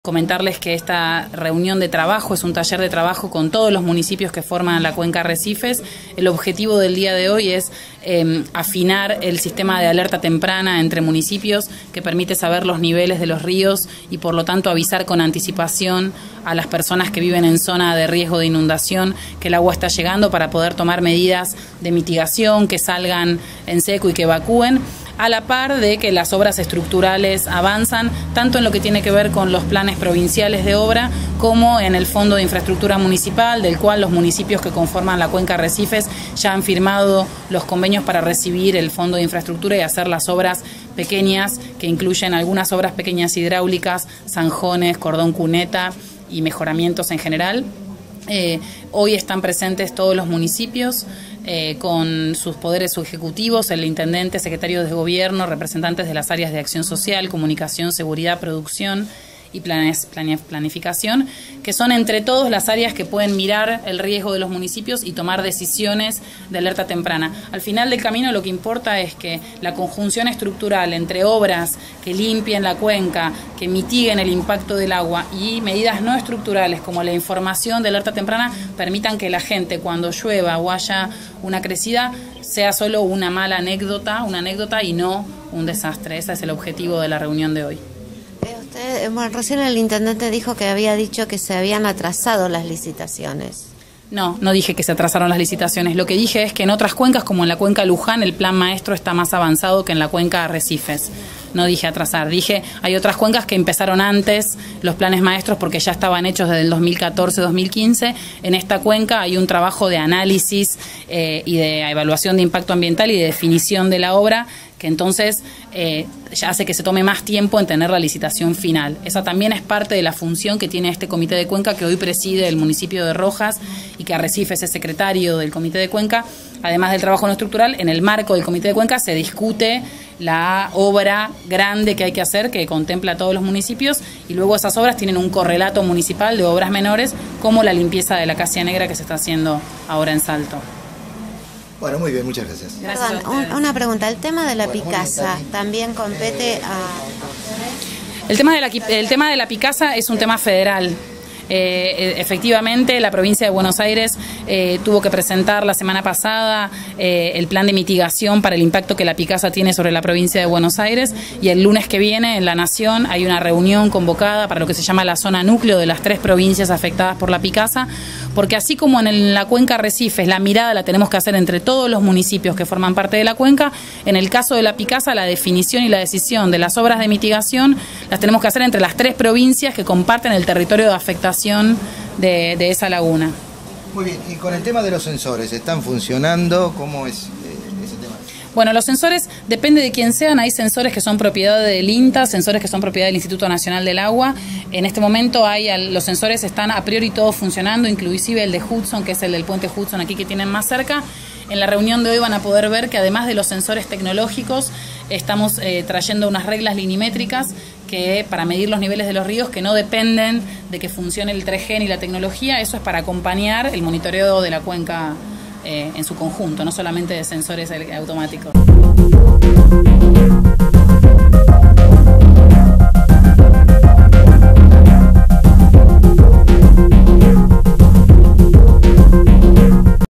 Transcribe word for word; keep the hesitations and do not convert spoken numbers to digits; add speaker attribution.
Speaker 1: Comentarles que esta reunión de trabajo es un taller de trabajo con todos los municipios que forman la cuenca Arrecifes. El objetivo del día de hoy es eh, afinar el sistema de alerta temprana entre municipios que permite saber los niveles de los ríos y por lo tanto avisar con anticipación a las personas que viven en zona de riesgo de inundación que el agua está llegando para poder tomar medidas de mitigación, que salgan en seco y que evacúen, a la par de que las obras estructurales avanzan, tanto en lo que tiene que ver con los planes provinciales de obra, como en el Fondo de Infraestructura Municipal, del cual los municipios que conforman la cuenca Arrecifes ya han firmado los convenios para recibir el Fondo de Infraestructura y hacer las obras pequeñas, que incluyen algunas obras pequeñas hidráulicas, zanjones, cordón cuneta y mejoramientos en general. Eh, hoy están presentes todos los municipios eh, con sus poderes ejecutivos, el intendente, secretarios de gobierno, representantes de las áreas de acción social, comunicación, seguridad, producción y planes, planificación, que son entre todos las áreas que pueden mirar el riesgo de los municipios y tomar decisiones de alerta temprana. Al final del camino lo que importa es que la conjunción estructural entre obras que limpien la cuenca, que mitiguen el impacto del agua y medidas no estructurales como la información de alerta temprana permitan que la gente cuando llueva o haya una crecida sea solo una mala anécdota, una anécdota y no un desastre. Ese es el objetivo de la reunión de hoy.
Speaker 2: Usted, bueno, recién el intendente dijo que había dicho que se habían atrasado las licitaciones.
Speaker 1: No, no dije que se atrasaron las licitaciones. Lo que dije es que en otras cuencas, como en la cuenca Luján, el plan maestro está más avanzado que en la cuenca Arrecifes. No dije atrasar, dije hay otras cuencas que empezaron antes los planes maestros porque ya estaban hechos desde el dos mil catorce dos mil quince. En esta cuenca hay un trabajo de análisis eh, y de evaluación de impacto ambiental y de definición de la obra que entonces eh, ya hace que se tome más tiempo en tener la licitación final. Esa también es parte de la función que tiene este comité de cuenca que hoy preside el municipio de Rojas y que Arrecifes es secretario del comité de cuenca. Además del trabajo no estructural, en el marco del comité de cuenca se discute la obra grande que hay que hacer, que contempla a todos los municipios, y luego esas obras tienen un correlato municipal de obras menores, como la limpieza de la Acacia Negra que se está haciendo ahora en Salto.
Speaker 3: Bueno, muy bien, muchas gracias.
Speaker 2: Gracias. Perdón, una pregunta, el tema de la bueno, Picasa también compete a...
Speaker 1: El tema de la, el tema de la Picasa es un tema federal. Eh, efectivamente, la provincia de Buenos Aires eh, tuvo que presentar la semana pasada eh, el plan de mitigación para el impacto que la Picasa tiene sobre la provincia de Buenos Aires, y el lunes que viene en La Nación hay una reunión convocada para lo que se llama la zona núcleo de las tres provincias afectadas por la Picasa, porque así como en, el, en la cuenca Arrecifes la mirada la tenemos que hacer entre todos los municipios que forman parte de la cuenca, en el caso de la Picasa la definición y la decisión de las obras de mitigación las tenemos que hacer entre las tres provincias que comparten el territorio de afectación De, de esa laguna.
Speaker 3: Muy bien, y con el tema de los sensores, ¿están funcionando? ¿Cómo es eh, ese tema?
Speaker 1: Bueno, los sensores, depende de quién sean, hay sensores que son propiedad del INTA, sensores que son propiedad del Instituto Nacional del Agua. En este momento hay los sensores están a priori todos funcionando, inclusive el de Hudson, que es el del puente Hudson aquí que tienen más cerca. En la reunión de hoy van a poder ver que además de los sensores tecnológicos, estamos eh, trayendo unas reglas linimétricas que para medir los niveles de los ríos que no dependen de que funcione el tres G ni la tecnología. Eso es para acompañar el monitoreo de la cuenca eh, en su conjunto, no solamente de sensores automáticos.